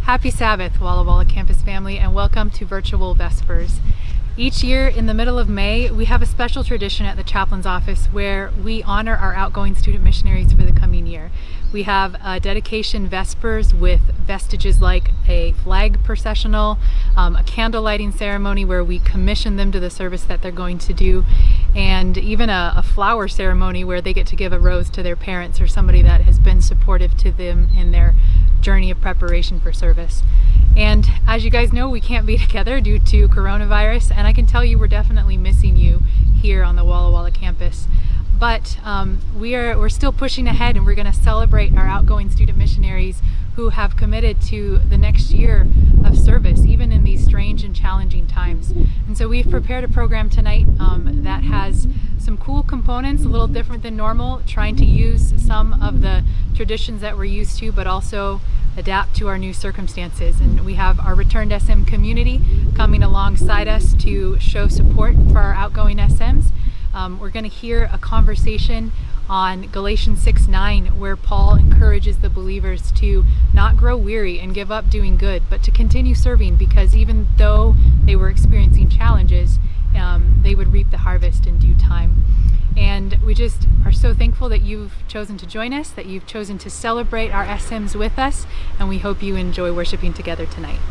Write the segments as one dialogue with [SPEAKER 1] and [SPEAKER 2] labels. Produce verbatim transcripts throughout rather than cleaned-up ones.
[SPEAKER 1] Happy Sabbath, Walla Walla Campus family, and welcome to Virtual Vespers. Each year in the middle of May, we have a special tradition at the chaplain's office where we honor our outgoing student missionaries for the coming year. We have a dedication Vespers with vestiges like a flag processional, um, a candle lighting ceremony where we commission them to the service that they're going to do, and even a, a flower ceremony where they get to give a rose to their parents or somebody that has been supportive to them in their journey of preparation for service. And as you guys know, we can't be together due to coronavirus, and I can tell you we're definitely missing you here on the Walla Walla campus. But um, we are, we're still pushing ahead, and we're going to celebrate our outgoing student missionaries who have committed to the next year of service, even in these strange and challenging times. And so we've prepared a program tonight um, that has some cool components, a little different than normal, trying to use some of the traditions that we're used to, but also adapt to our new circumstances. And we have our returned S M community coming alongside us to show support for our outgoing S Ms. Um, we're going to hear a conversation on Galatians six nine, where Paul encourages the believers to not grow weary and give up doing good, but to continue serving, because even though they were experiencing challenges, um, they would reap the harvest in due time. And we just are so thankful that you've chosen to join us, that you've chosen to celebrate our S Ms with us, and we hope you enjoy worshiping together tonight.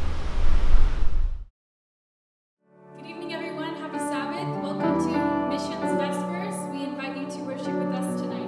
[SPEAKER 2] Good evening, everyone. Happy Sabbath. Welcome to Missions Vespers. We invite you to worship with us tonight.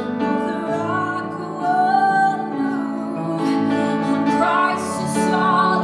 [SPEAKER 2] Song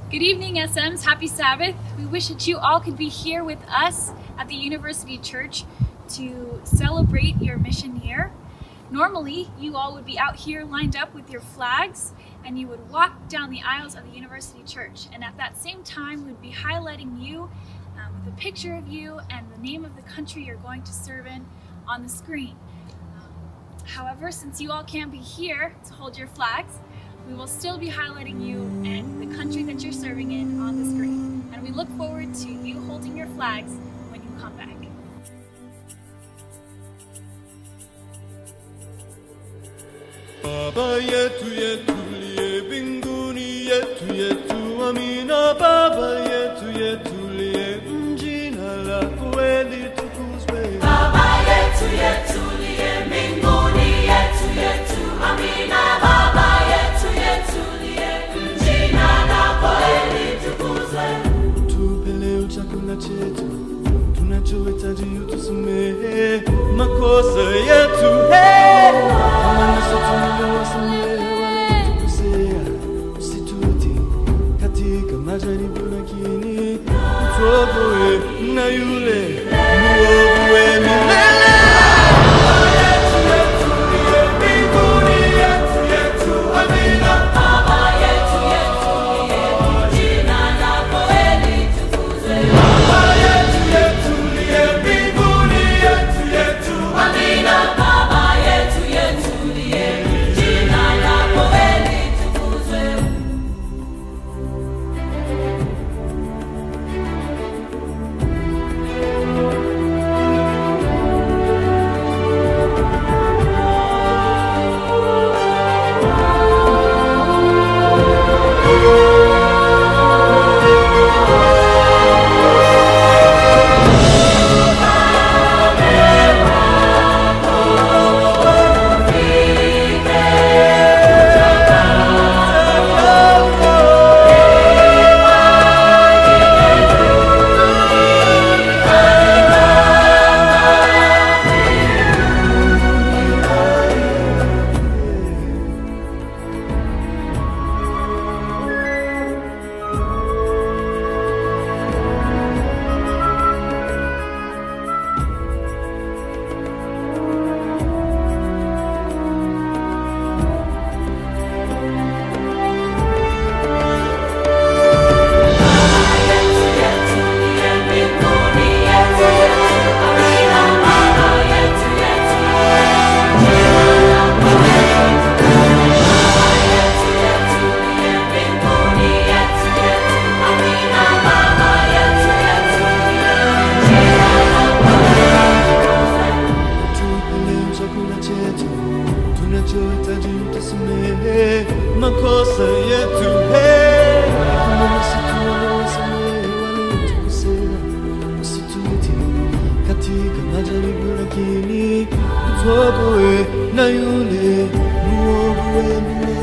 [SPEAKER 2] Good evening, S Ms. Happy Sabbath. We wish that you all could be here with us at the University Church to celebrate your mission year. Normally, you all would be out here lined up with your flags and you would walk down the aisles of the University Church. And at that same time, we'd be highlighting you um, with a picture of you and the name of the country you're going to serve in on the screen. Um, however, since you all can't be here to hold your flags, we will still be highlighting you and the country that you're serving in on the screen. And we look forward to you holding your flags when you come back.
[SPEAKER 3] Baba yetu yetu liye mbinguni, yetu yetu amina. Baba yetu yetu liye, jina lako litukuzwe.
[SPEAKER 4] Baba yetu yetu liye mbinguni, yetu yetu amina. Baba yetu yetu liye, jina lako litukuzwe.
[SPEAKER 3] Tupe leo chakula chetu, tunachohitaji utusamehe makosa yetu, kama nasi tunavyowasamehe waliotukosea, usitutie katika majaribu, lakini utuokoe na yule mwovu wa milele. Makosa yetu, kama nasi tunavyowasamehe waliotukosea, usitutie katika majaribu, lakini utuokoe na yule mwovu wa milele.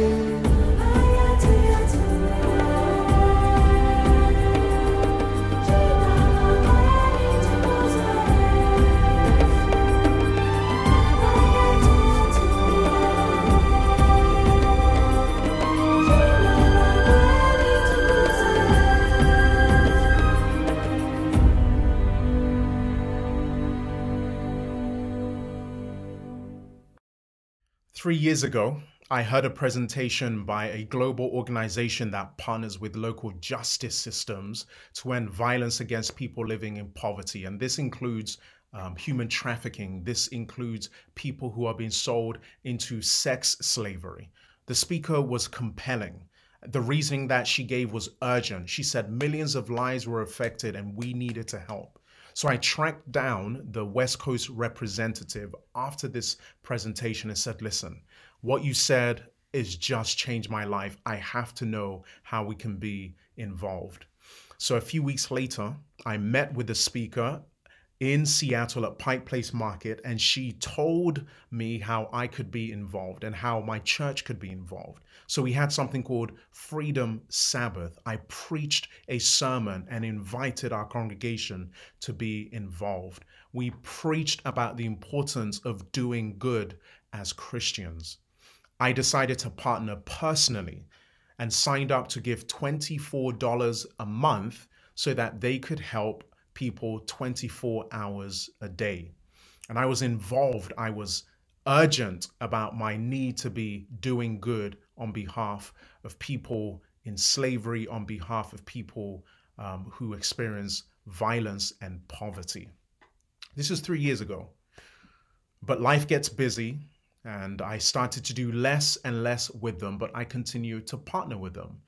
[SPEAKER 5] Three years ago, I heard a presentation by a global organization that partners with local justice systems to end violence against people living in poverty. And this includes um, human trafficking. This includes people who are being sold into sex slavery. The speaker was compelling. The reasoning that she gave was urgent. She said millions of lives were affected and we needed to help. So I tracked down the West Coast representative after this presentation and said, listen, what you said is just changed my life. I have to know how we can be involved. So a few weeks later, I met with the speaker in Seattle at Pike Place Market, and she told me how I could be involved and how my church could be involved. So we had something called Freedom Sabbath. I preached a sermon and invited our congregation to be involved. We preached about the importance of doing good as Christians. I decided to partner personally and signed up to give twenty-four dollars a month so that they could help people twenty-four hours a day. And I was involved. I was urgent about my need to be doing good on behalf of people in slavery, on behalf of people um, who experience violence and poverty. This is three years ago, but life gets busy and I started to do less and less with them, but I continued to partner with them.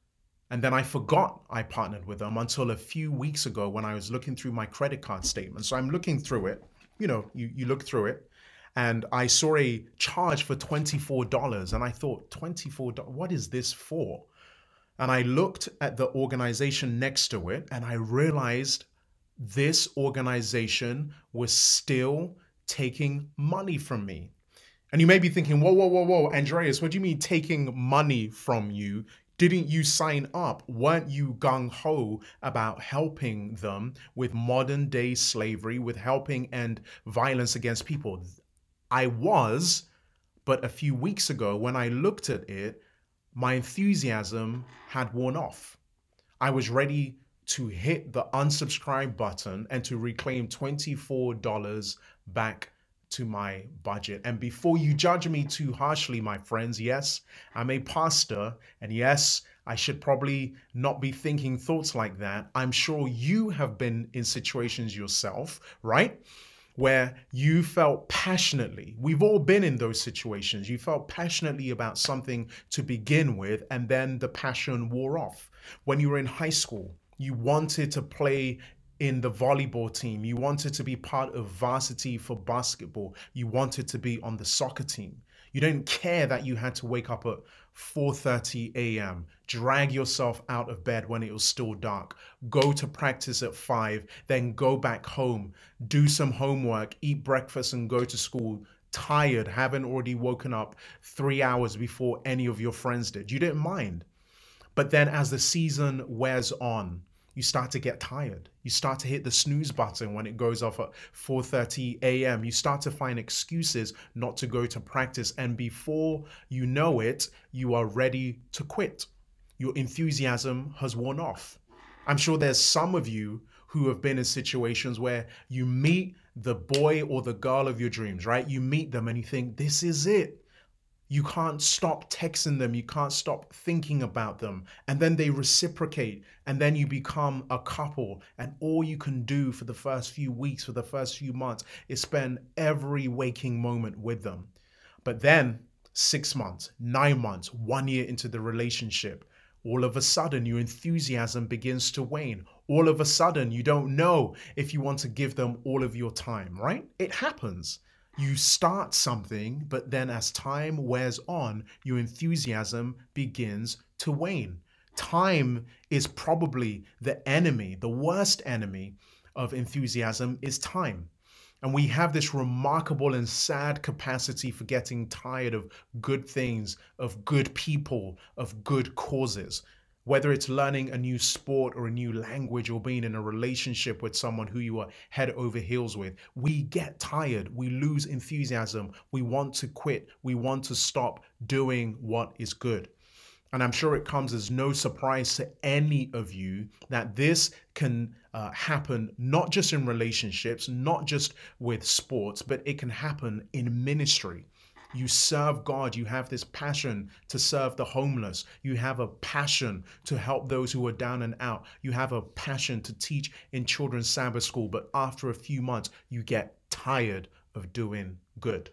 [SPEAKER 5] And then I forgot I partnered with them until a few weeks ago when I was looking through my credit card statement. So I'm looking through it, you know, you, you look through it, and I saw a charge for twenty-four dollars. And I thought, twenty-four dollars, what is this for? And I looked at the organization next to it and I realized this organization was still taking money from me. And you may be thinking, whoa, whoa, whoa, whoa, Andreas, what do you mean taking money from you? Didn't you sign up? Weren't you gung-ho about helping them with modern day slavery, with helping end violence against people? I was, but a few weeks ago when I looked at it, my enthusiasm had worn off. I was ready to hit the unsubscribe button and to reclaim twenty-four dollars back to my budget. And before you judge me too harshly, my friends, yes, I'm a pastor, and yes, I should probably not be thinking thoughts like that. I'm sure you have been in situations yourself, right? Where you felt passionately, we've all been in those situations, you felt passionately about something to begin with, and then the passion wore off. When you were in high school, you wanted to play in the volleyball team, you wanted to be part of varsity for basketball, you wanted to be on the soccer team. You didn't care that you had to wake up at four thirty a m, drag yourself out of bed when it was still dark, go to practice at five, then go back home, do some homework, eat breakfast and go to school, tired, haven't already woken up three hours before any of your friends did. You didn't mind. But then as the season wears on, you start to get tired. You start to hit the snooze button when it goes off at four thirty a m You start to find excuses not to go to practice. And before you know it, you are ready to quit. Your enthusiasm has worn off. I'm sure there's some of you who have been in situations where you meet the boy or the girl of your dreams, right? You meet them and you think, this is it. You can't stop texting them. You can't stop thinking about them. And then they reciprocate. And then you become a couple. And all you can do for the first few weeks, for the first few months, is spend every waking moment with them. But then six months, nine months, one year into the relationship, all of a sudden your enthusiasm begins to wane. All of a sudden you don't know if you want to give them all of your time, right? It happens. You start something, but then as time wears on, your enthusiasm begins to wane. Time is probably the enemy, the worst enemy of enthusiasm is time. And we have this remarkable and sad capacity for getting tired of good things, of good people, of good causes. Whether it's learning a new sport or a new language or being in a relationship with someone who you are head over heels with, we get tired, we lose enthusiasm, we want to quit, we want to stop doing what is good. And I'm sure it comes as no surprise to any of you that this can uh, happen not just in relationships, not just with sports, but it can happen in ministry. You serve God, you have this passion to serve the homeless. You have a passion to help those who are down and out. You have a passion to teach in children's Sabbath school, but after a few months, you get tired of doing good.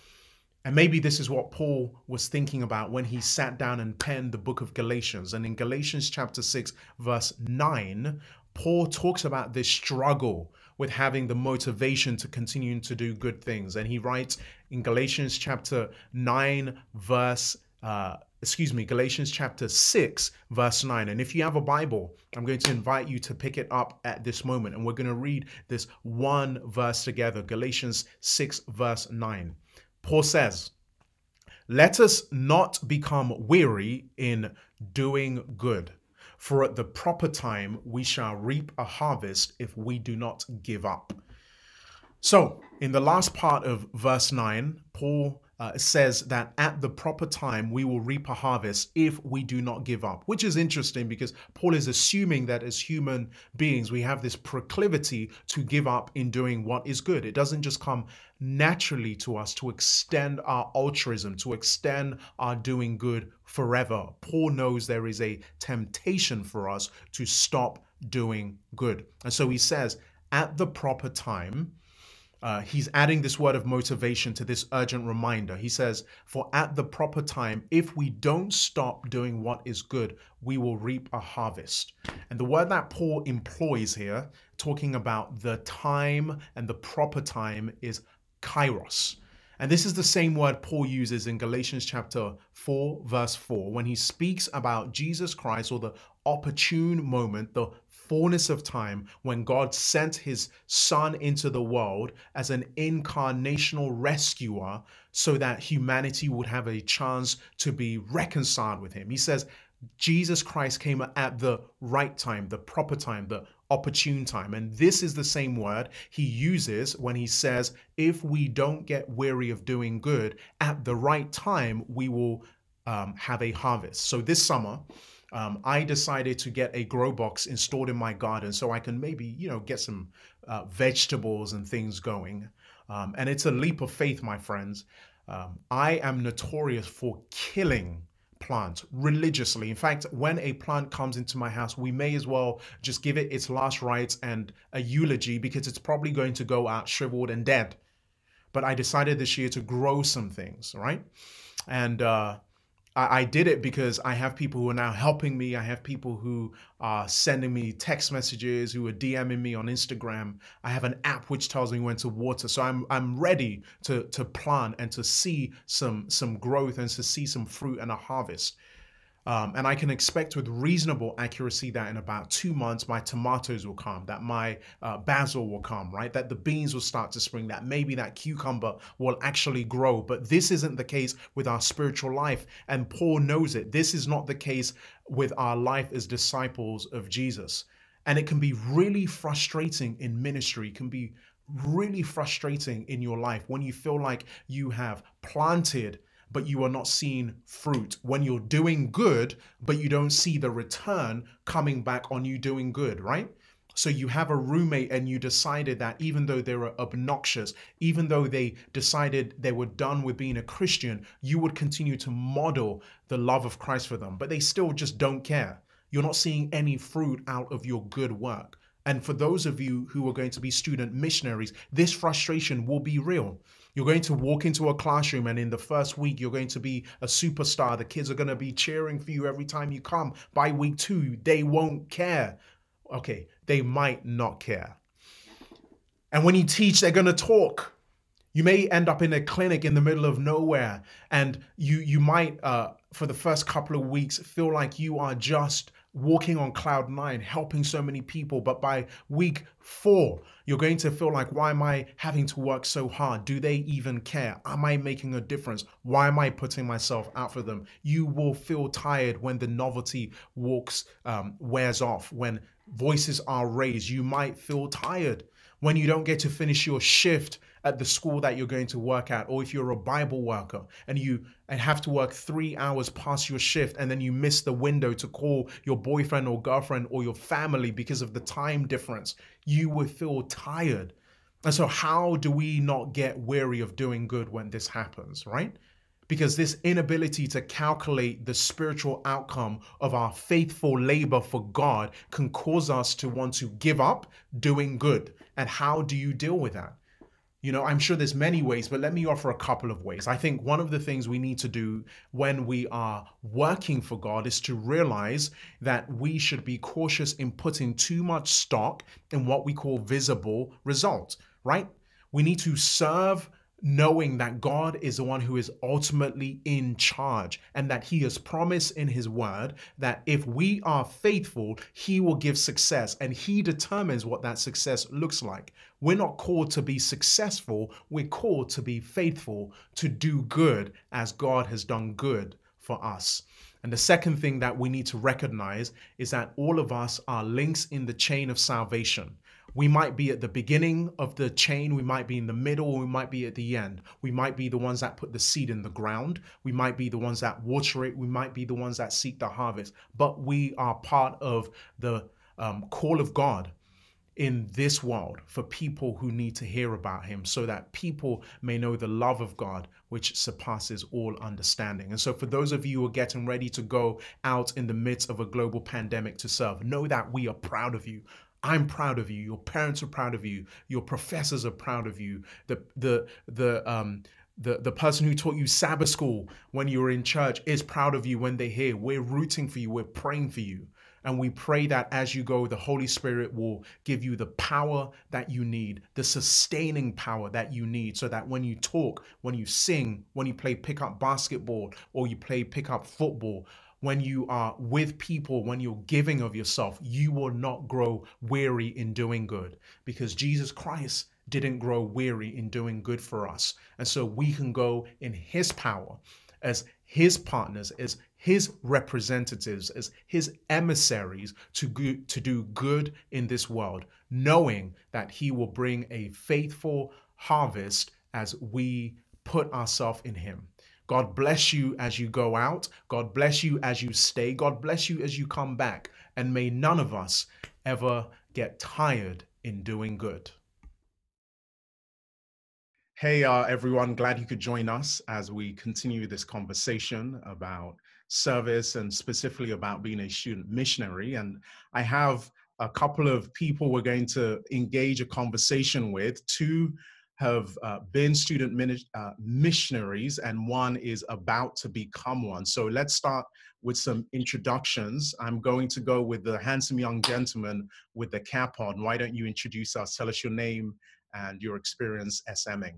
[SPEAKER 5] And maybe this is what Paul was thinking about when he sat down and penned the book of Galatians. And in Galatians chapter six, verse nine, Paul talks about this struggle with having the motivation to continue to do good things. And he writes in Galatians chapter nine, verse, uh, excuse me, Galatians chapter six, verse nine. And if you have a Bible, I'm going to invite you to pick it up at this moment. And we're going to read this one verse together, Galatians six, verse nine. Paul says, "Let us not become weary in doing good, for at the proper time we shall reap a harvest if we do not give up." So in the last part of verse nine, Paul uh, says that at the proper time we will reap a harvest if we do not give up, which is interesting because Paul is assuming that as human beings we have this proclivity to give up in doing what is good. It doesn't just come naturally to us to extend our altruism, to extend our doing good forever. Paul knows there is a temptation for us to stop doing good. And so he says, at the proper time, Uh, he's adding this word of motivation to this urgent reminder. He says, for at the proper time, if we don't stop doing what is good, we will reap a harvest. And the word that Paul employs here, talking about the time and the proper time, is kairos. And this is the same word Paul uses in Galatians chapter four, verse four, when he speaks about Jesus Christ, or the opportune moment, the fullness of time, when God sent his son into the world as an incarnational rescuer so that humanity would have a chance to be reconciled with him. He says Jesus Christ came at the right time, the proper time, the opportune time. And this is the same word he uses when he says, if we don't get weary of doing good, at the right time, we will um, have a harvest. So this summer, Um, I decided to get a grow box installed in my garden so I can maybe, you know, get some uh, vegetables and things going. Um, and it's a leap of faith, my friends. Um, I am notorious for killing plants religiously. In fact, when a plant comes into my house, we may as well just give it its last rites and a eulogy, because it's probably going to go out shriveled and dead. But I decided this year to grow some things, right? And uh, I did it because I have people who are now helping me. I have people who are sending me text messages, who are DMing me on Instagram. I have an app which tells me when to water. So I'm I'm ready to to plant and to see some some growth and to see some fruit and a harvest. Um, and I can expect with reasonable accuracy that in about two months, my tomatoes will come, that my uh, basil will come, right? That the beans will start to spring, that maybe that cucumber will actually grow. But this isn't the case with our spiritual life. And Paul knows it. This is not the case with our life as disciples of Jesus. And it can be really frustrating in ministry. It can be really frustrating in your life when you feel like you have planted but you are not seeing fruit, when you're doing good, but you don't see the return coming back on you doing good, right? So you have a roommate and you decided that even though they were obnoxious, even though they decided they were done with being a Christian, you would continue to model the love of Christ for them, but they still just don't care. You're not seeing any fruit out of your good work. And for those of you who are going to be student missionaries, this frustration will be real. You're going to walk into a classroom and in the first week, you're going to be a superstar. The kids are going to be cheering for you every time you come. By week two, they won't care. Okay, they might not care. And when you teach, they're going to talk. You may end up in a clinic in the middle of nowhere, and you, you might, uh, for the first couple of weeks, feel like you are just walking on cloud nine, helping so many people. But by week four, you're going to feel like, why am I having to work so hard? Do they even care? Am I making a difference? Why am I putting myself out for them? You will feel tired when the novelty walks, um, wears off, when voices are raised. You might feel tired when you don't get to finish your shift at the school that you're going to work at, or if you're a Bible worker and you and have to work three hours past your shift and then you miss the window to call your boyfriend or girlfriend or your family because of the time difference, you will feel tired. And so how do we not get weary of doing good when this happens, right? Because this inability to calculate the spiritual outcome of our faithful labor for God can cause us to want to give up doing good. And how do you deal with that? You know, I'm sure there's many ways, but let me offer a couple of ways. I think one of the things we need to do when we are working for God is to realize that we should be cautious in putting too much stock in what we call visible results, right? We need to serve knowing that God is the one who is ultimately in charge, and that he has promised in his word that if we are faithful, he will give success, and he determines what that success looks like. We're not called to be successful. We're called to be faithful, to do good as God has done good for us. And the second thing that we need to recognize is that all of us are links in the chain of salvation. We might be at the beginning of the chain, we might be in the middle, or we might be at the end. We might be the ones that put the seed in the ground. We might be the ones that water it. We might be the ones that seek the harvest. But we are part of the um, call of God in this world for people who need to hear about him, so that people may know the love of God, which surpasses all understanding. And so for those of you who are getting ready to go out in the midst of a global pandemic to serve, know that we are proud of you. I'm proud of you. Your parents are proud of you. Your professors are proud of you. The the the um the the person who taught you Sabbath school when you were in church is proud of you when they hear. We're rooting for you. We're praying for you. And we pray that as you go, the Holy Spirit will give you the power that you need, the sustaining power that you need, so that when you talk, when you sing, when you play pickup basketball, or you play pickup football, when you are with people, when you're giving of yourself, you will not grow weary in doing good, because Jesus Christ didn't grow weary in doing good for us. And so we can go in his power as his partners, as his representatives, as his emissaries to, go, to do good in this world, knowing that he will bring a faithful harvest as we put ourselves in him. God bless you as you go out. God bless you as you stay. God bless you as you come back. And may none of us ever get tired in doing good. Hey, uh, everyone, glad you could join us as we continue this conversation about service and specifically about being a student missionary. And I have a couple of people we're going to engage a conversation with. Two have uh, been student min uh, missionaries, and one is about to become one. So let's start with some introductions. I'm going to go with the handsome young gentleman with the cap on. Why don't you introduce us? Tell us your name and your experience SMing.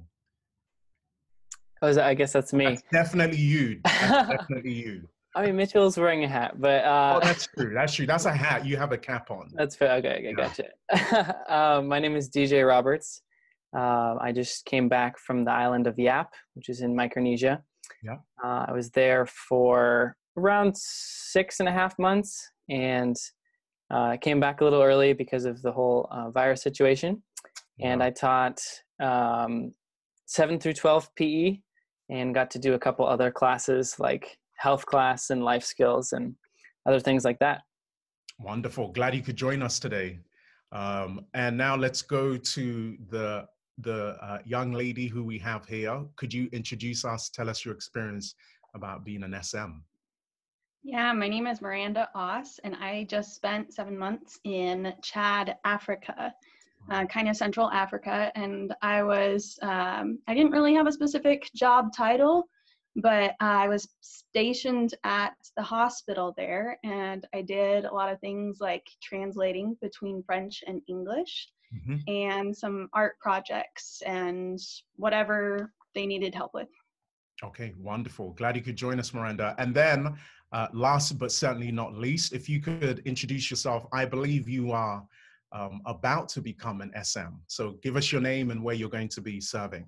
[SPEAKER 6] Oh, is that, I guess that's me.
[SPEAKER 5] That's definitely you. That's definitely you.
[SPEAKER 6] I mean, Mitchell's wearing a hat, but uh,
[SPEAKER 5] oh, that's true. That's true. That's a hat. You have a cap on.
[SPEAKER 6] That's fair. Okay, okay, gotcha. um, my name is D J Roberts. Uh, I just came back from the island of Yap, which is in Micronesia.
[SPEAKER 5] Yeah.
[SPEAKER 6] Uh, I was there for around six and a half months, and I uh, came back a little early because of the whole uh, virus situation. Yeah. And I taught um, seven through twelve P E, and got to do a couple other classes like health class and life skills and other things like that.
[SPEAKER 5] Wonderful. Glad you could join us today. Um, and now let's go to the the uh, young lady who we have here. Could you introduce us, tell us your experience about being an S M?
[SPEAKER 7] Yeah, my name is Miranda Oss, and I just spent seven months in Chad, Africa, uh, kind of Central Africa. And I was, um, I didn't really have a specific job title, but I was stationed at the hospital there, and I did a lot of things like translating between French and English, mm-hmm. and some art projects and whatever they needed help with.
[SPEAKER 5] Okay, wonderful. Glad you could join us, Miranda. And then uh, last but certainly not least, if you could introduce yourself. I believe you are um, about to become an S M. So give us your name and where you're going to be serving.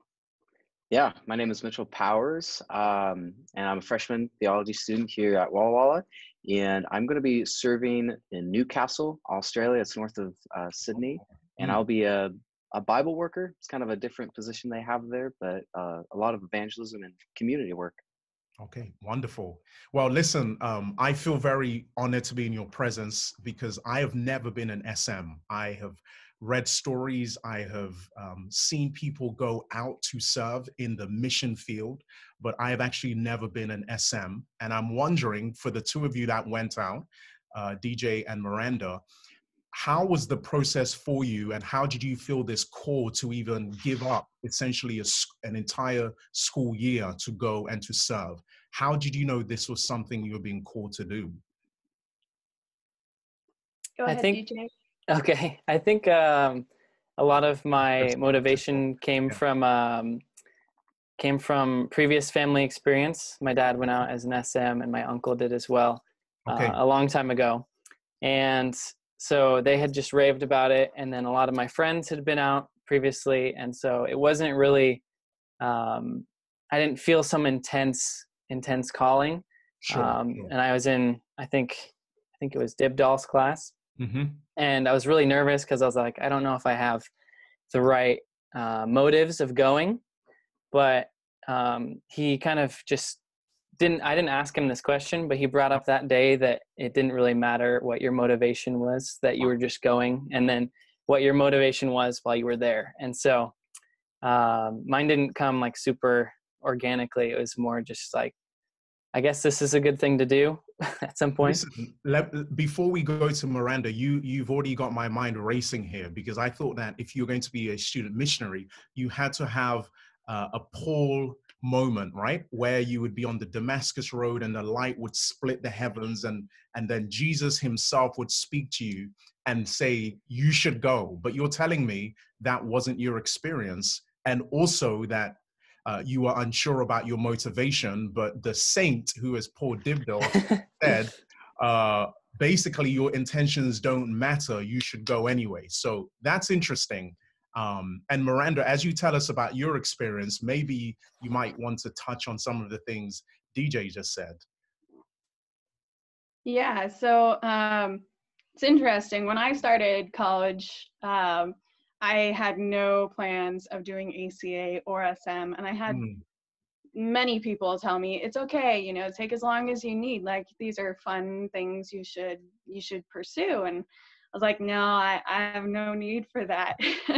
[SPEAKER 8] Yeah, my name is Mitchell Powers, um, and I'm a freshman theology student here at Walla Walla, and I'm going to be serving in Newcastle, Australia. It's north of uh, Sydney, and mm. I'll be a, a Bible worker. It's kind of a different position they have there, but uh, a lot of evangelism and community work.
[SPEAKER 5] Okay, wonderful. Well, listen, um, I feel very honored to be in your presence because I have never been an S M. I have read stories, I have um, seen people go out to serve in the mission field, but I have actually never been an S M. And I'm wondering, for the two of you that went out, uh, D J and Miranda, how was the process for you, and how did you feel this call to even give up essentially a, an entire school year to go and to serve? How did you know this was something you were being called to do?
[SPEAKER 7] Go ahead,
[SPEAKER 6] I think,
[SPEAKER 7] D J.
[SPEAKER 6] Okay, I think um, a lot of my motivation came
[SPEAKER 5] yeah.
[SPEAKER 6] from um, came from previous family experience. My dad went out as an S M, and my uncle did as well,
[SPEAKER 5] okay.
[SPEAKER 6] uh, a long time ago. And so they had just raved about it, and then a lot of my friends had been out previously, and so it wasn't really, um, I didn't feel some intense, intense calling.
[SPEAKER 5] Sure,
[SPEAKER 6] um,
[SPEAKER 5] sure.
[SPEAKER 6] And I was in, I think, I think it was Dib Doll's class.
[SPEAKER 5] Mm-hmm.
[SPEAKER 6] And I was really nervous because I was like, I don't know if I have the right uh, motives of going. But um, he kind of just didn't, I didn't ask him this question, but he brought up that day that it didn't really matter what your motivation was, that you were just going, and then what your motivation was while you were there. And so um, mine didn't come like super organically. It was more just like, I guess this is a good thing to do at some point.
[SPEAKER 5] Listen, let, before we go to Miranda, you, you've already got my mind racing here, because I thought that if you're going to be a student missionary, you had to have uh, a Paul moment, right? Where you would be on the Damascus road and the light would split the heavens, and, and then Jesus himself would speak to you and say, you should go. But you're telling me that wasn't your experience, and also that Uh, you are unsure about your motivation, but the saint, who is Paul Dibdale, said, uh, basically, your intentions don't matter. You should go anyway. So that's interesting. Um, and Miranda, as you tell us about your experience, maybe you might want to touch on some of the things D J just said.
[SPEAKER 7] Yeah, so um, it's interesting. When I started college, um, I had no plans of doing A C A or S M, and I had
[SPEAKER 5] Mm.
[SPEAKER 7] many people tell me it's okay, you know, take as long as you need. Like, these are fun things you should you should pursue. And I was like, no, I, I have no need for that.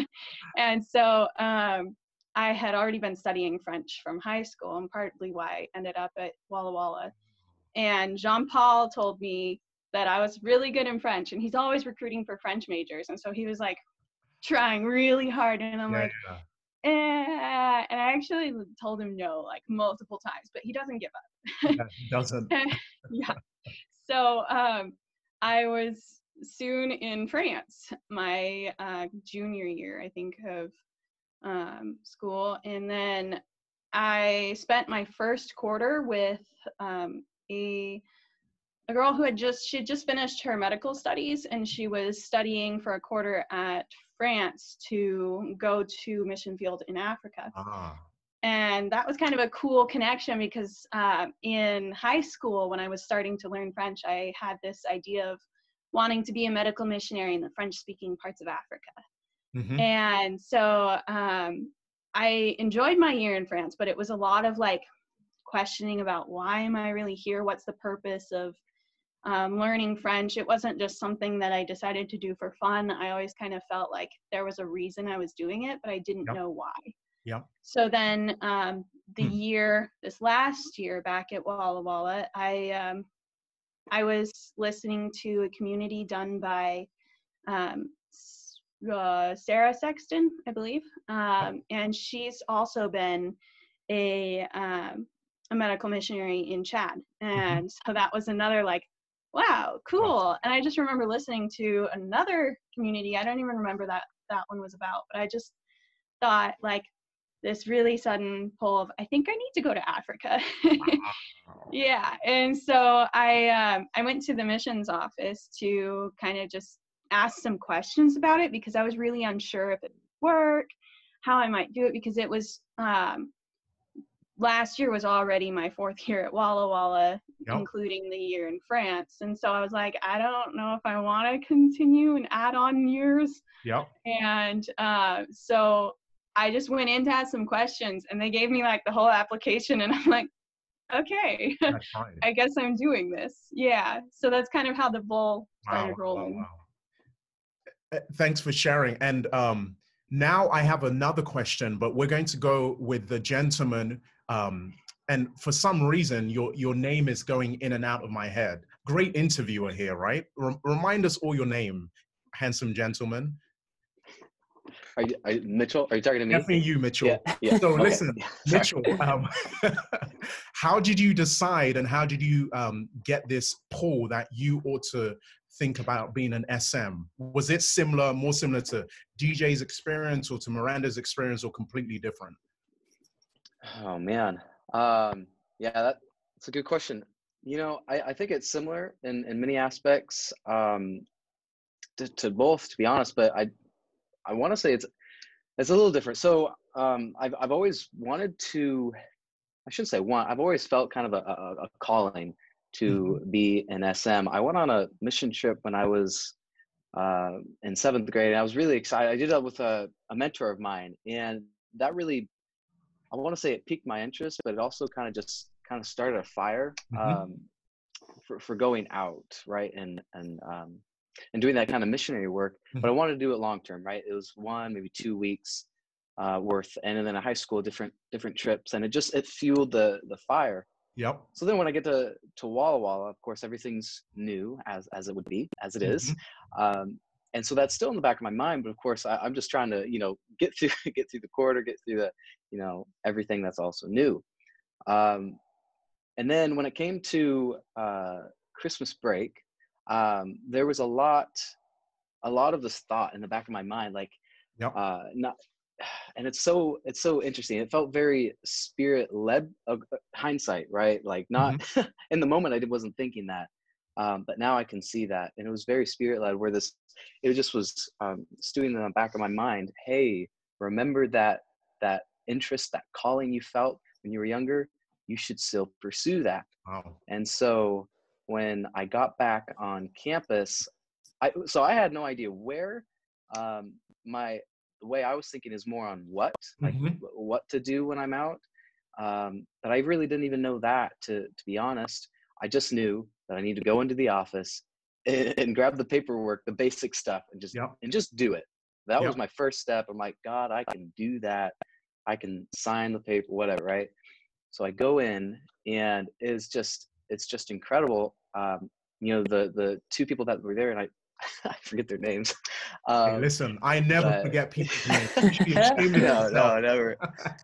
[SPEAKER 7] And so um, I had already been studying French from high school, and partly why I ended up at Walla Walla. And Jean-Paul told me that I was really good in French, and he's always recruiting for French majors. And so he was like trying really hard, and I'm
[SPEAKER 5] Yeah,
[SPEAKER 7] like,
[SPEAKER 5] yeah.
[SPEAKER 7] eh. And I actually told him no like multiple times, but he doesn't give up.
[SPEAKER 5] Yeah, he doesn't.
[SPEAKER 7] Yeah. So um, I was soon in France, my uh, junior year, I think, of um, school. And then I spent my first quarter with um, a a girl who had just she had just finished her medical studies, and she was studying for a quarter at France to go to mission field in Africa.
[SPEAKER 5] Ah.
[SPEAKER 7] And that was kind of a cool connection, because uh, in high school, when I was starting to learn French, I had this idea of wanting to be a medical missionary in the French-speaking parts of Africa.
[SPEAKER 5] Mm-hmm.
[SPEAKER 7] And so um, I enjoyed my year in France, but it was a lot of like questioning about, why am I really here? What's the purpose of um, learning French? It wasn't just something that I decided to do for fun. I always kind of felt like there was a reason I was doing it, but I didn't
[SPEAKER 5] Yep.
[SPEAKER 7] know why.
[SPEAKER 5] Yeah.
[SPEAKER 7] So then um, the
[SPEAKER 5] Hmm.
[SPEAKER 7] year, this last year back at Walla Walla, I, um, I was listening to a community done by um, uh, Sarah Sexton, I believe. Um, and she's also been a, um, a medical missionary in Chad. And so that was another like, wow, cool. And I just remember listening to another community. I don't even remember that that one was about, but I just thought like, this really sudden pull of, I think I need to go to Africa. Yeah. And so I um, I went to the missions office to kind of just ask some questions about it, because I was really unsure if it would work, how I might do it, because it was um, last year was already my fourth year at Walla Walla,
[SPEAKER 5] Yep.
[SPEAKER 7] including the year in France. And so I was like, I don't know if I want to continue and add on years.
[SPEAKER 5] Yep.
[SPEAKER 7] And uh, so I just went in to ask some questions, and they gave me like the whole application, and I'm like, okay,
[SPEAKER 5] That's fine.
[SPEAKER 7] I guess I'm doing this. Yeah. So that's kind of how the ball started
[SPEAKER 5] Wow, wow,
[SPEAKER 7] rolling.
[SPEAKER 5] wow. Uh, Thanks for sharing. And um, now I have another question, but we're going to go with the gentleman. Um, and for some reason, your your name is going in and out of my head. Great interviewer here, right? Rem- remind us all your name, handsome gentleman.
[SPEAKER 8] Are you, are you Mitchell? Are you talking to me?
[SPEAKER 5] Definitely you, Mitchell.
[SPEAKER 8] Yeah. yeah.
[SPEAKER 5] So
[SPEAKER 8] Okay.
[SPEAKER 5] listen,
[SPEAKER 8] Yeah, sorry.
[SPEAKER 5] Mitchell, um, how did you decide, and how did you um, get this pull that you ought to think about being an S M? Was it similar, more similar to D J's experience, or to Miranda's experience, or completely different?
[SPEAKER 8] Oh man. Um, yeah, that, that's a good question. You know, I, I think it's similar in, in many aspects um, to, to both, to be honest, but I I want to say it's it's a little different. So um, I've I've always wanted to, I shouldn't say want, I've always felt kind of a, a, a calling to
[SPEAKER 5] Mm-hmm.
[SPEAKER 8] be an S M. I went on a mission trip when I was uh, in seventh grade. And I was really excited. I did that with a, a mentor of mine, and that really, I want to say it piqued my interest, but it also kind of just kind of started a fire
[SPEAKER 5] Mm-hmm.
[SPEAKER 8] um, for, for going out, right? And, and, um, and doing that kind of missionary work, but I wanted to do it long term, right? It was one, maybe two weeks uh, worth, and then in high school, different different trips, and it just it fueled the the fire.
[SPEAKER 5] Yep.
[SPEAKER 8] So then when I get to to Walla Walla, of course, everything's new as as it would be, as it is,
[SPEAKER 5] Mm-hmm.
[SPEAKER 8] um, and so that's still in the back of my mind. But of course, I, I'm just trying to you know get through get through the quarter, get through the you know everything that's also new. Um, and then when it came to uh, Christmas break, um, there was a lot, a lot of this thought in the back of my mind, like,
[SPEAKER 5] Yep.
[SPEAKER 8] uh, not, and it's so, it's so interesting. It felt very spirit led, uh, hindsight, right? Like not
[SPEAKER 5] Mm-hmm.
[SPEAKER 8] in the moment, I wasn't thinking that, um, but now I can see that, and it was very spirit led. Where this, it just was um, stewing in the back of my mind. Hey, remember that that interest, that calling you felt when you were younger. You should still pursue that.
[SPEAKER 5] Wow.
[SPEAKER 8] And so when I got back on campus, I so I had no idea where. Um, my the way I was thinking is more on what, like
[SPEAKER 5] Mm-hmm.
[SPEAKER 8] what to do when I'm out. Um, but I really didn't even know that, to to be honest. I just knew that I need to go into the office and, and grab the paperwork, the basic stuff, and just
[SPEAKER 5] Yep.
[SPEAKER 8] and just do it. That was
[SPEAKER 5] Yep.
[SPEAKER 8] my first step. I'm like, God, I can do that. I can sign the paper, whatever, right? So I go in, and it's just it's just incredible. Um, you know, the the two people that were there, and I I forget their names.
[SPEAKER 5] Hey,
[SPEAKER 8] Um,
[SPEAKER 5] listen, I never
[SPEAKER 8] but
[SPEAKER 5] forget people's names. You should be ashamed of
[SPEAKER 8] no,
[SPEAKER 5] yourself.
[SPEAKER 8] no, never.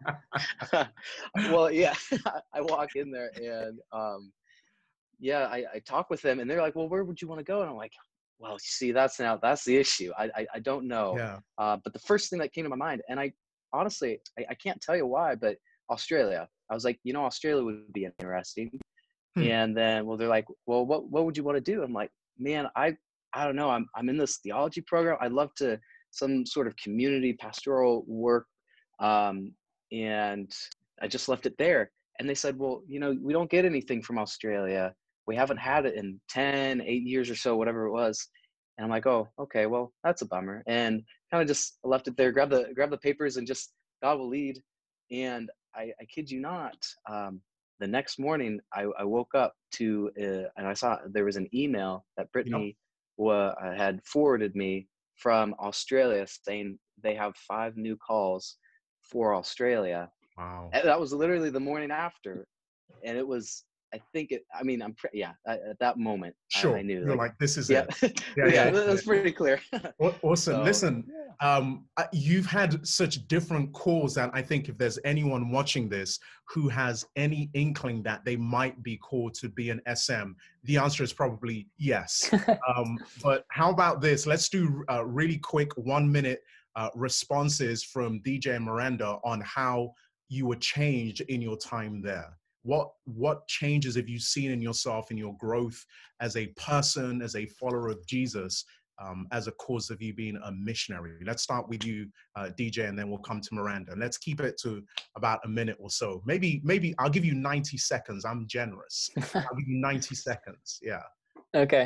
[SPEAKER 8] Well, yeah, I walk in there, and um, yeah, I, I talk with them, and they're like, "Well, where would you want to go?" And I'm like, "Well, see, that's now that's the issue. I I, I don't know."
[SPEAKER 5] Yeah.
[SPEAKER 8] Uh, but the first thing that came to my mind, and I honestly I, I can't tell you why, but Australia. I was like, you know, Australia would be interesting.
[SPEAKER 5] Hmm.
[SPEAKER 8] And then, well, they're like, well, what what would you want to do? I'm like, man, I I don't know. I'm I'm in this theology program. I'd love to some sort of community pastoral work. Um, and I just left it there. And they said, well, you know, we don't get anything from Australia. We haven't had it in ten, eight years or so, whatever it was. And I'm like, oh, okay, well, that's a bummer. And kind of just left it there, grab the grab the papers, and just God will lead. And I, I kid you not, um, the next morning I, I woke up to uh, and I saw there was an email that
[SPEAKER 5] Yep.
[SPEAKER 8] Brittany wa- uh, had forwarded me from Australia, saying they have five new calls for Australia.
[SPEAKER 5] Wow.
[SPEAKER 8] And that was literally the morning after, and it was. I think it. I mean, I'm. Pre- yeah. At, at that moment,
[SPEAKER 5] Sure.
[SPEAKER 8] I, I knew.
[SPEAKER 5] You're
[SPEAKER 8] Like,
[SPEAKER 5] like, this is
[SPEAKER 8] yeah,
[SPEAKER 5] it. Yeah,
[SPEAKER 8] yeah.
[SPEAKER 5] yeah.
[SPEAKER 8] That's pretty clear.
[SPEAKER 5] Aw- Awesome.
[SPEAKER 8] So,
[SPEAKER 5] Listen,
[SPEAKER 8] yeah.
[SPEAKER 5] um, uh, you've had such different calls that I think if there's anyone watching this who has any inkling that they might be called to be an S M, the answer is probably yes. Um, but how about this? Let's do uh, really quick one minute uh, responses from D J and Miranda on how you were changed in your time there. What what changes have you seen in yourself in your growth as a person, as a follower of Jesus, um, as a cause of you being a missionary? Let's start with you, uh, D J, and then we'll come to Miranda. Let's keep it to about a minute or so. Maybe maybe I'll give you ninety seconds. I'm generous. I'll give you ninety seconds. Yeah.
[SPEAKER 6] Okay.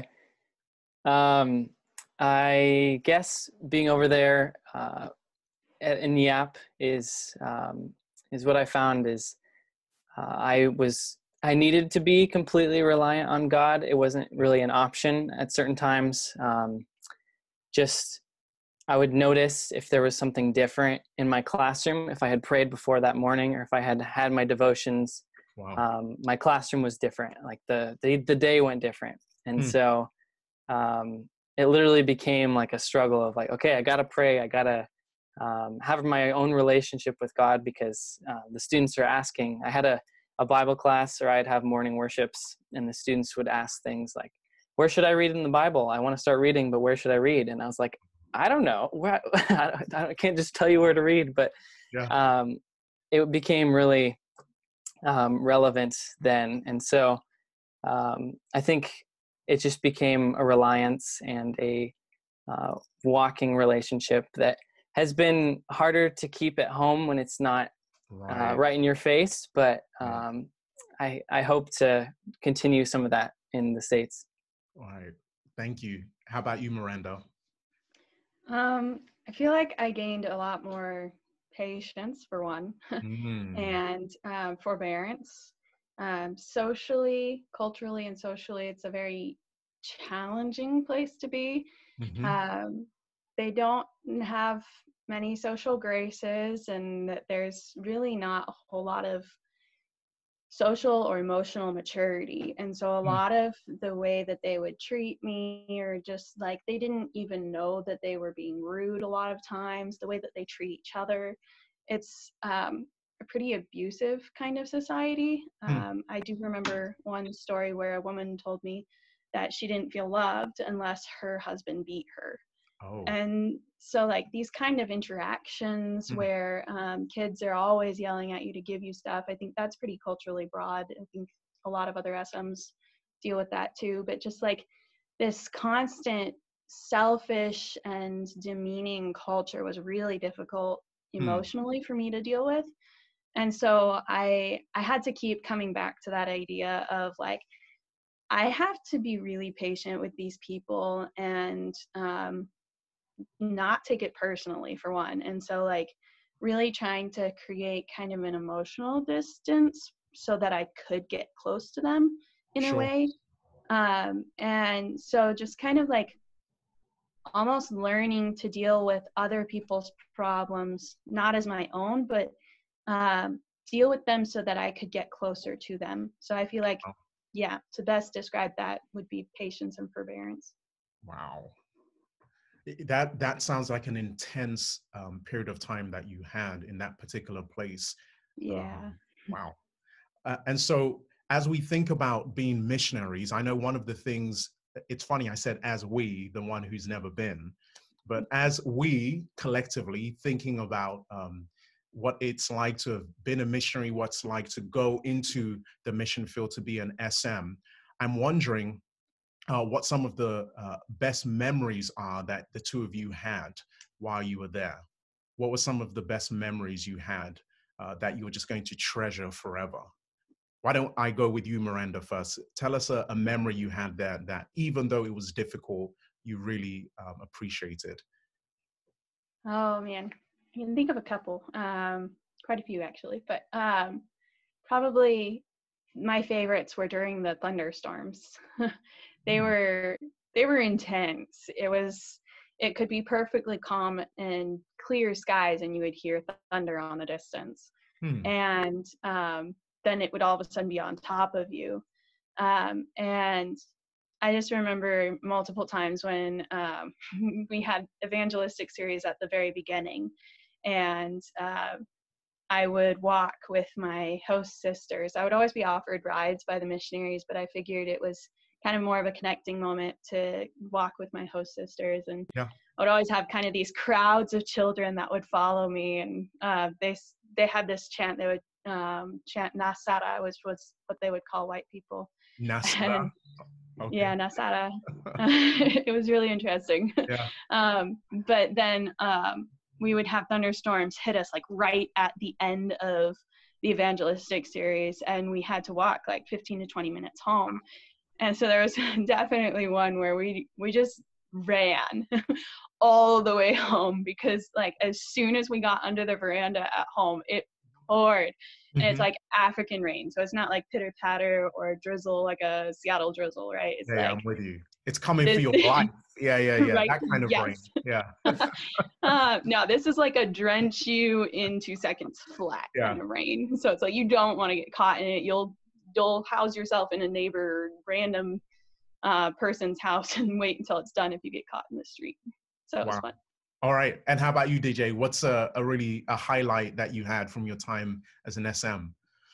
[SPEAKER 6] Um, I guess being over there uh, at- in the app is um, is what I found is uh, I was I needed to be completely reliant on God. It wasn't really an option at certain times. Um, just I would notice if there was something different in my classroom, if I had prayed before that morning, or if I had had my devotions.
[SPEAKER 5] Wow.
[SPEAKER 6] Um, my classroom was different. Like the the, the day went different, and
[SPEAKER 5] Hmm.
[SPEAKER 6] so um, it literally became like a struggle of like, okay, I gotta pray, I gotta um, have my own relationship with God, because uh, the students are asking. I had a a Bible class, or I'd have morning worships, and the students would ask things like, where should I read in the Bible? I want to start reading, but where should I read? And I was like, I don't know. Where, I can't just tell you where to read, but
[SPEAKER 5] Yeah.
[SPEAKER 6] um, it became really um, relevant then. And so um, I think it just became a reliance and a uh, walking relationship that has been harder to keep at home when it's not
[SPEAKER 5] Right.
[SPEAKER 6] uh, right in your face. But
[SPEAKER 5] Yeah.
[SPEAKER 6] um, I, I hope to continue some of that in the States.
[SPEAKER 5] All right. Thank you. How about you, Miranda?
[SPEAKER 7] Um, I feel like I gained a lot more patience for one,
[SPEAKER 5] Mm.
[SPEAKER 7] and um, forbearance. Um, socially, culturally, and socially, it's a very challenging place to be.
[SPEAKER 5] Hmm.
[SPEAKER 7] Um, they don't have many social graces, and that there's really not a whole lot of social or emotional maturity. And so a lot of the way that they would treat me, or just like they didn't even know that they were being rude a lot of times, the way that they treat each other, it's um, a pretty abusive kind of society.
[SPEAKER 5] Mm.
[SPEAKER 7] Um, I do remember one story where a woman told me that she didn't feel loved unless her husband beat her.
[SPEAKER 5] Oh.
[SPEAKER 7] And so like these kind of interactions
[SPEAKER 5] Mm.
[SPEAKER 7] where um, kids are always yelling at you to give you stuff, I think that's pretty culturally broad. I think a lot of other S Ms deal with that too, but just like this constant selfish and demeaning culture was really difficult
[SPEAKER 5] Mm.
[SPEAKER 7] emotionally for me to deal with. And so i i had to keep coming back to that idea of like, I have to be really patient with these people, and um, not take it personally, for one. And so like really trying to create kind of an emotional distance so that I could get close to them in a
[SPEAKER 5] Sure.
[SPEAKER 7] way. Um, and so just kind of like almost learning to deal with other people's problems, not as my own, but um, deal with them so that I could get closer to them. So I feel like,
[SPEAKER 5] Oh,
[SPEAKER 7] yeah, to best describe that would be patience and forbearance.
[SPEAKER 5] wow. I- That that sounds like an intense um, period of time that you had in that particular place.
[SPEAKER 7] Yeah.
[SPEAKER 5] Um, wow. Uh, and so, as we think about being missionaries, I know one of the things, it's funny, I said as we, the one who's never been, but as we collectively thinking about um, what it's like to have been a missionary, what's like to go into the mission field to be an S M, I'm wondering uh, what some of the uh, best memories are that the two of you had while you were there. What were some of the best memories you had uh, that you were just going to treasure forever? Why don't I go with you, Miranda, first? Tell us a, a memory you had there that, even though it was difficult, you really um, appreciated.
[SPEAKER 7] Oh man, I can think of a couple, um, quite a few actually, but um, probably my favorites were during the thunderstorms. They
[SPEAKER 5] Hmm.
[SPEAKER 7] were they were intense. It was it could be perfectly calm and clear skies, and you would hear thunder on the distance,
[SPEAKER 5] Hmm.
[SPEAKER 7] and um, then it would all of a sudden be on top of you. Um, and I just remember multiple times when um, we had evangelistic series at the very beginning, and uh, I would walk with my host sisters. I would always be offered rides by the missionaries, but I figured it was kind of more of a connecting moment to walk with my host sisters. And
[SPEAKER 5] Yeah.
[SPEAKER 7] I would always have kind of these crowds of children that would follow me, and uh, they they had this chant. They would um, chant Nasara, which was what they would call white people.
[SPEAKER 5] Nasra.
[SPEAKER 7] And
[SPEAKER 5] Okay.
[SPEAKER 7] yeah, Nasara. It was really interesting.
[SPEAKER 5] Yeah.
[SPEAKER 7] Um, but then um, we would have thunderstorms hit us like right at the end of the evangelistic series, and we had to walk like fifteen to twenty minutes home. And so there was definitely one where we we just ran all the way home, because like as soon as we got under the veranda at home, it poured. And it's
[SPEAKER 5] Hmm.
[SPEAKER 7] like African rain, so it's not like pitter patter or drizzle like a Seattle drizzle, right? It's
[SPEAKER 5] Yeah, yeah,
[SPEAKER 7] like
[SPEAKER 5] I'm with you. It's coming for
[SPEAKER 7] this.
[SPEAKER 5] your life. Yeah, yeah, yeah.
[SPEAKER 7] Right,
[SPEAKER 5] That kind of
[SPEAKER 7] yes.
[SPEAKER 5] rain. Yeah.
[SPEAKER 7] Uh, no, this is like a drench you in two seconds flat
[SPEAKER 5] Yeah.
[SPEAKER 7] kind of rain. So it's like you don't want to get caught in it. You'll you'll house yourself in a neighbor random uh, person's house and wait until it's done if you get caught in the street. So it was
[SPEAKER 5] Wow.
[SPEAKER 7] fun.
[SPEAKER 5] All right. And how about you, D J? What's a, a really a highlight that you had from your time as an S M?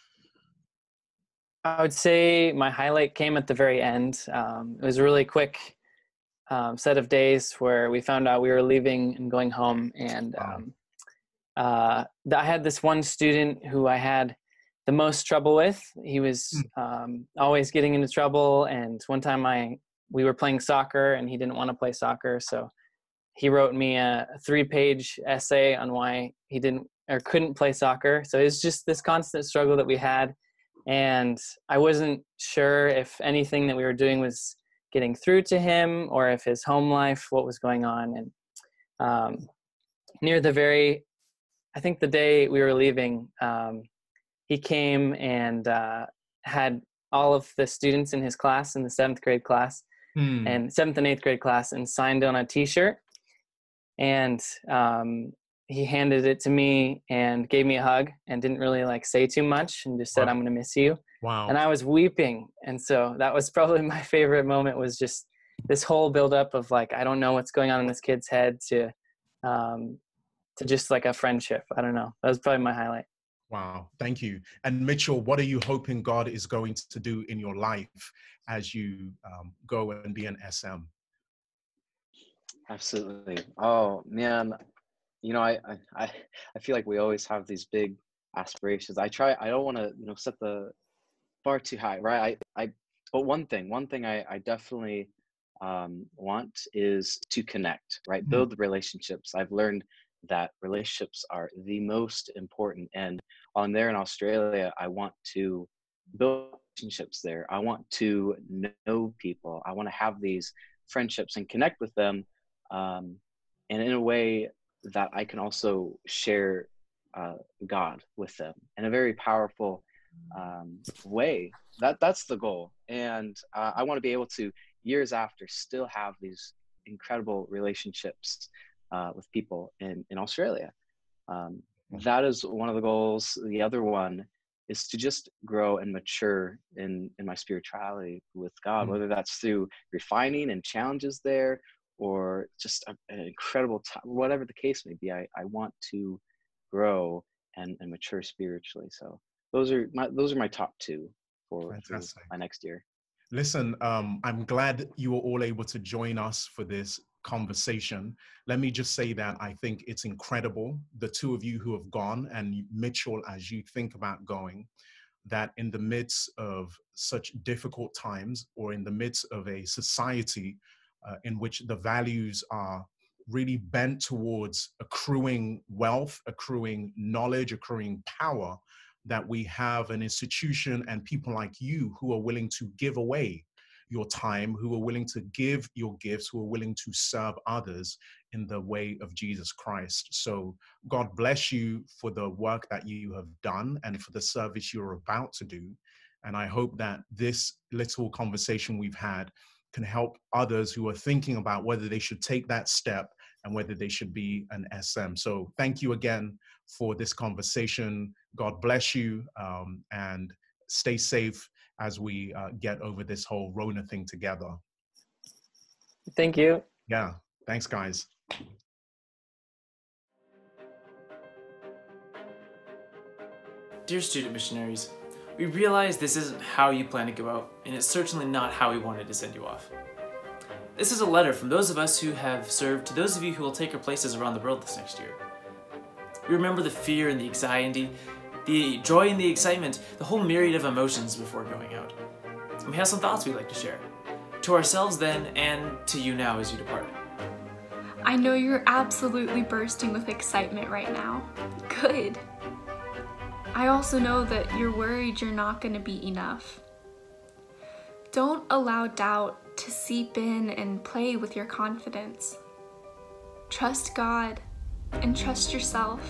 [SPEAKER 6] I would say my highlight came at the very end. Um, it was a really quick um, set of days where we found out we were leaving and going home. And
[SPEAKER 5] Wow.
[SPEAKER 6] um, uh, I had this one student who I had the most trouble with. He was um, always getting into trouble. And one time I we were playing soccer and he didn't want to play soccer. So he wrote me a three-page essay on why he didn't or couldn't play soccer. So it was just this constant struggle that we had. And I wasn't sure if anything that we were doing was getting through to him or if his home life, what was going on. And um, near the very, I think the day we were leaving, um, he came and uh, had all of the students in his class, in the seventh grade class,
[SPEAKER 5] Hmm.
[SPEAKER 6] and seventh and eighth grade class, and signed on a t-shirt. And um, he handed it to me and gave me a hug and didn't really like say too much and just said,
[SPEAKER 5] Wow.
[SPEAKER 6] "I'm going to miss you."
[SPEAKER 5] Wow.
[SPEAKER 6] And I was weeping. And so that was probably my favorite moment, was just this whole buildup of like, I don't know what's going on in this kid's head, to, um, to just like a friendship. I don't know. That was probably my highlight.
[SPEAKER 5] Wow. Thank you. And Mitchell, what are you hoping God is going to do in your life as you um, go and be an S M?
[SPEAKER 8] Absolutely. Oh man, you know, I, I I feel like we always have these big aspirations. I try. I don't want to, you know, set the bar too high, right? I, I but one thing, one thing I, I definitely um, want is to connect, right?
[SPEAKER 5] Mm-hmm.
[SPEAKER 8] Build relationships. I've learned that relationships are the most important. And on there in Australia, I want to build relationships there. I want to know people. I want to have these friendships and connect with them, um, and in a way that I can also share uh, God with them in a very powerful um, way. That that's the goal. And uh, I want to be able to, years after, still have these incredible relationships uh, with people in, in Australia. Um, that is one of the goals. The other one is to just grow and mature in, in my spirituality with God,
[SPEAKER 5] Mm.
[SPEAKER 8] whether that's through refining and challenges there, or just a, an incredible time, whatever the case may be. I, I want to grow and, and mature spiritually. So those are my, those are my top two for, for my next year.
[SPEAKER 5] Listen, um, I'm glad you were all able to join us for this conversation. Let me just say that I think it's incredible, the two of you who have gone, and Mitchell, as you think about going, that in the midst of such difficult times, or in the midst of a society uh, in which the values are really bent towards accruing wealth, accruing knowledge, accruing power, that we have an institution and people like you who are willing to give away your time, who are willing to give your gifts, who are willing to serve others in the way of Jesus Christ. So God bless you for the work that you have done and for the service you're about to do. And I hope that this little conversation we've had can help others who are thinking about whether they should take that step and whether they should be an S M. So thank you again for this conversation. God bless you, um, and stay safe as we uh, get over this whole Rona thing together.
[SPEAKER 6] Thank you.
[SPEAKER 5] Yeah, thanks, guys.
[SPEAKER 9] Dear student missionaries, we realize this isn't how you plan to go out, and it's certainly not how we wanted to send you off. This is a letter from those of us who have served to those of you who will take our places around the world this next year. We remember the fear and the anxiety, the joy and the excitement, the whole myriad of emotions before going out. And we have some thoughts we'd like to share, to ourselves then and to you now as you depart.
[SPEAKER 10] I know you're absolutely bursting with excitement right now. Good. I also know that you're worried you're not going to be enough. Don't allow doubt to seep in and play with your confidence. Trust God and trust yourself.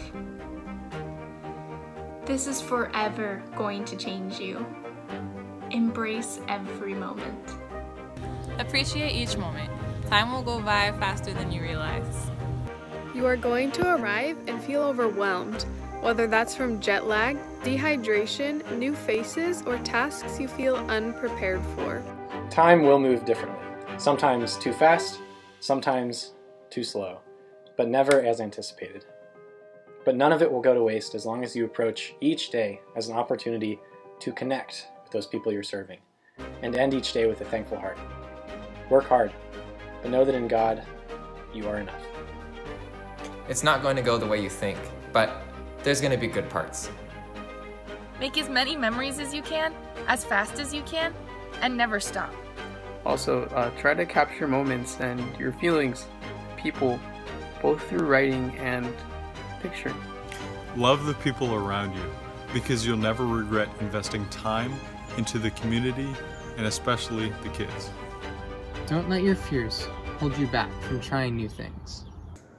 [SPEAKER 10] This is forever going to change you. Embrace every moment.
[SPEAKER 11] Appreciate each moment. Time will go by faster than you realize.
[SPEAKER 12] You are going to arrive and feel overwhelmed, whether that's from jet lag, dehydration, new faces, or tasks you feel unprepared for.
[SPEAKER 13] Time will move differently. Sometimes too fast, sometimes too slow, but never as anticipated. But none of it will go to waste as long as you approach each day as an opportunity to connect with those people you're serving, and end each day with a thankful heart. Work hard, but know that in God, you are enough.
[SPEAKER 14] It's not going to go the way you think, but there's going to be good parts.
[SPEAKER 15] Make as many memories as you can, as fast as you can, and never stop.
[SPEAKER 16] Also, uh, try to capture moments and your feelings, people, both through writing and picture.
[SPEAKER 17] Love the people around you, because you'll never regret investing time into the community and especially the kids.
[SPEAKER 18] Don't let your fears hold you back from trying new things.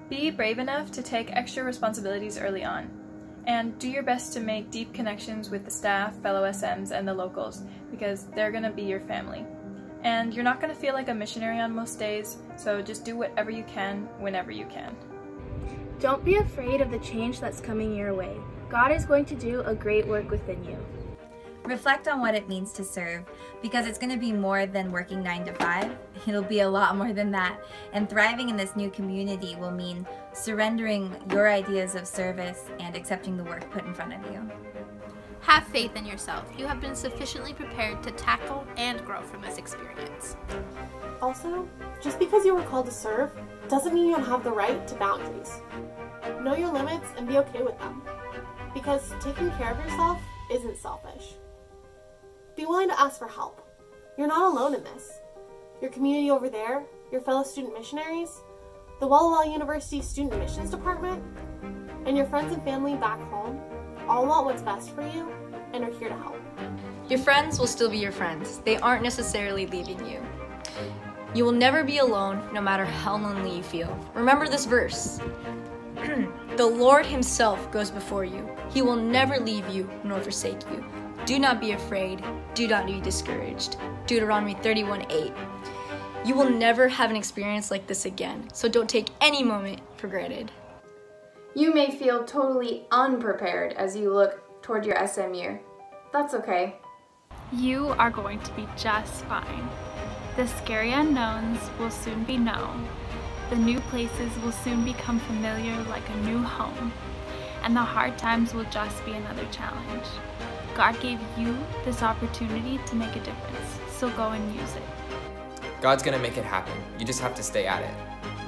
[SPEAKER 10] Be brave enough to take extra responsibilities early on, and do your best to make deep connections with the staff, fellow S Ms, and the locals, because they're going to be your family. And you're not going to feel like a missionary on most days, so just do whatever you can, whenever you can.
[SPEAKER 18] Don't be afraid of the change that's coming your way. God is going to do a great work within you.
[SPEAKER 19] Reflect on what it means to serve, because it's going to be more than working nine to five. It'll be a lot more than that. And thriving in this new community will mean surrendering your ideas of service and accepting the work put in front of you.
[SPEAKER 20] Have faith in yourself. You have been sufficiently prepared to tackle and grow from this experience.
[SPEAKER 21] Also, just because you were called to serve doesn't mean you don't have the right to boundaries. Know your limits and be okay with them, because taking care of yourself isn't selfish. Be willing to ask for help. You're not alone in this. Your community over there, your fellow student missionaries, the Walla Walla University Student Missions Department, and your friends and family back home all want what's best for you and are here to help.
[SPEAKER 22] Your friends will still be your friends. They aren't necessarily leaving you. You will never be alone, no matter how lonely you feel. Remember this verse. The Lord himself goes before you. He will never leave you nor forsake you. Do not be afraid. Do not be discouraged. Deuteronomy thirty-one eight. You will never have an experience like this again, so don't take any moment for granted.
[SPEAKER 23] You may feel totally unprepared as you look toward your S M year. That's okay.
[SPEAKER 10] You are going to be just fine. The scary unknowns will soon be known. The new places will soon become familiar like a new home. And the hard times will just be another challenge. God gave you this opportunity to make a difference, so go and use it.
[SPEAKER 14] God's gonna make it happen. You just have to stay at it.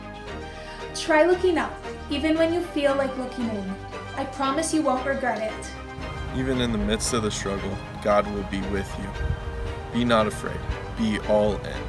[SPEAKER 24] Try looking up, even when you feel like looking in. I promise you won't regret it.
[SPEAKER 25] Even in the midst of the struggle, God will be with you. Be not afraid. Be all in.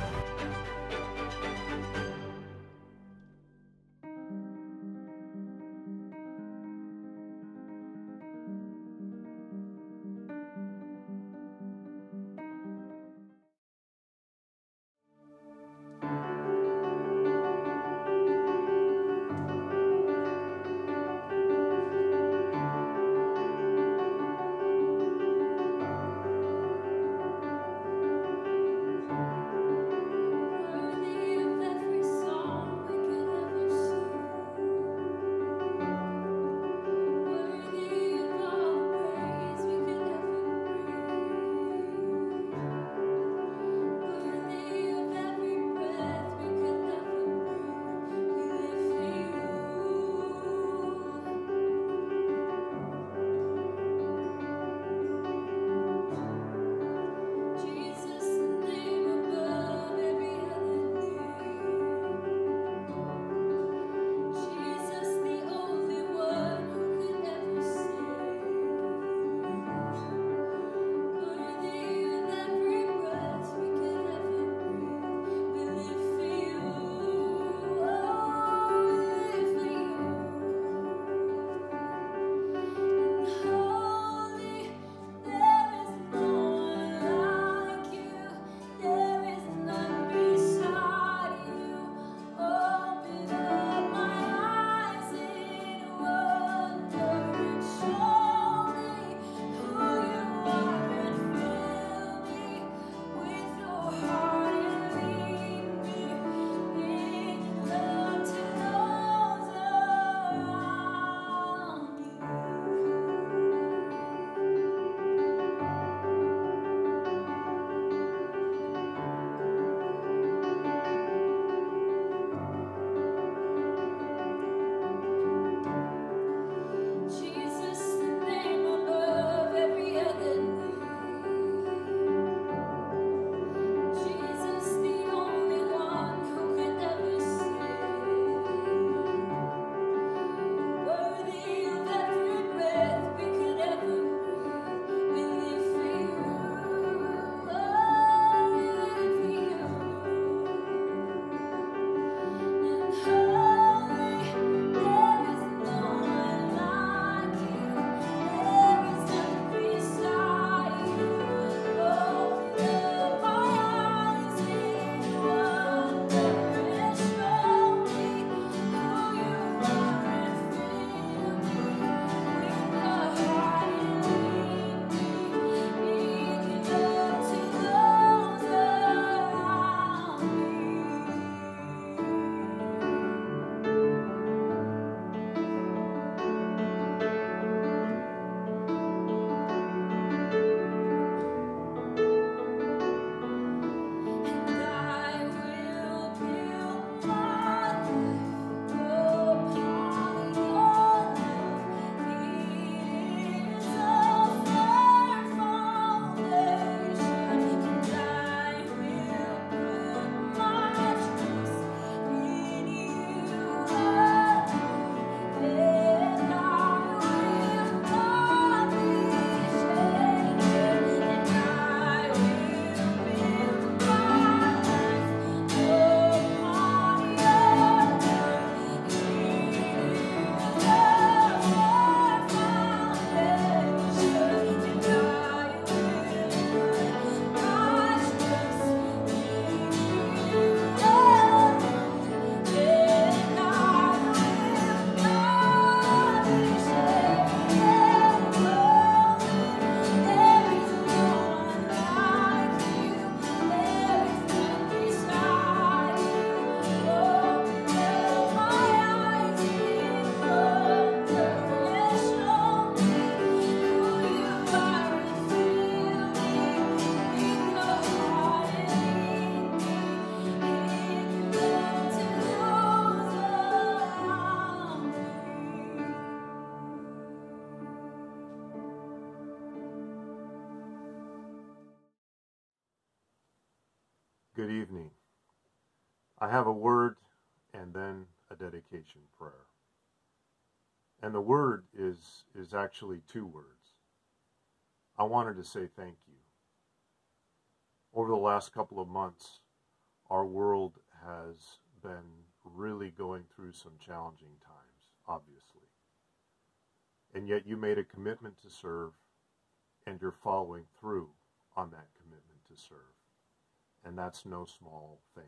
[SPEAKER 1] good evening. I have a word and then a dedication prayer. And the word is, is actually two words. I wanted to say thank you. Over the last couple of months, our world has been really going through some challenging times, obviously. And yet you made a commitment to serve, and you're following through on that commitment to serve. And that's no small thing.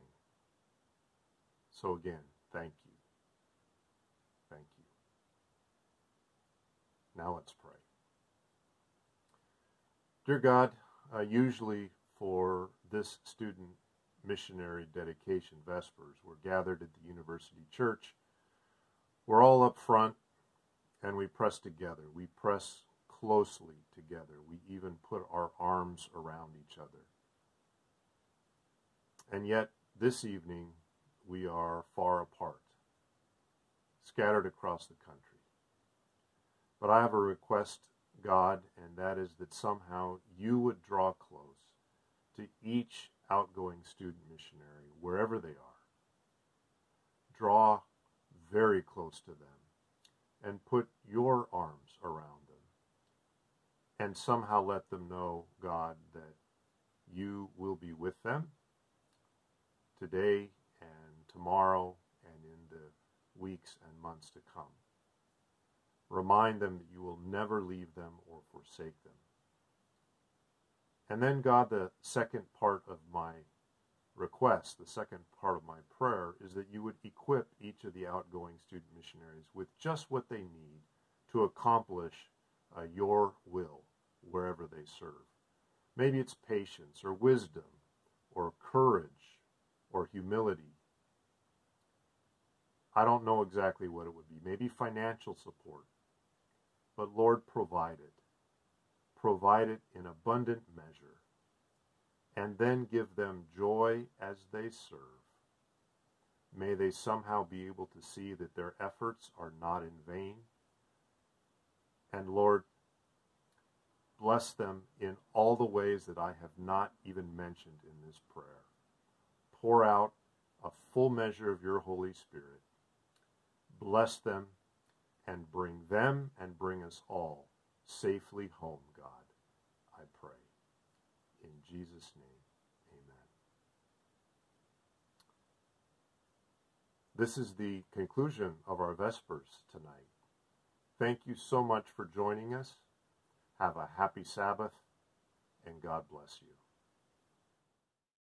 [SPEAKER 1] So again, thank you. Thank you. Now let's pray. Dear God, uh, usually for this student missionary dedication, Vespers, we're gathered at the University Church. We're all up front and we press together. We press closely together. We even put our arms around each other. And yet, this evening, we are far apart, scattered across the country. But I have a request, God, and that is that somehow you would draw close to each outgoing student missionary, wherever they are. Draw very close to them and put your arms around them. And somehow let them know, God, that you will be with them today and tomorrow and in the weeks and months to come. Remind them that you will never leave them or forsake them. And then, God, the second part of my request, the second part of my prayer, is that you would equip each of the outgoing student missionaries with just what they need to accomplish uh, your will wherever they serve. Maybe it's patience or wisdom or courage or humility. I don't know exactly what it would be. Maybe financial support. But Lord, provide it. Provide it in abundant measure. And then give them joy as they serve. May they somehow be able to see that their efforts are not in vain. And Lord, bless them in all the ways that I have not even mentioned in this prayer. Pour out a full measure of your Holy Spirit. Bless them and bring them and bring us all safely home, God, I pray. In Jesus' name, amen. This is the conclusion of our Vespers tonight. Thank you so much for joining us. Have a happy Sabbath, and God bless you.